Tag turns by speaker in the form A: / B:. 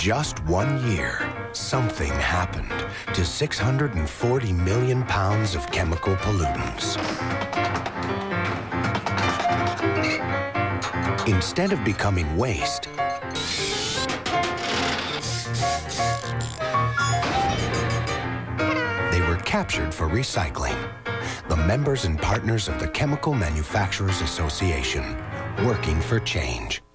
A: just 1 year, something happened to 640 million pounds of chemical pollutants. Instead of becoming waste, they were captured for recycling. The members and partners of the Chemical Manufacturers Association, working for change.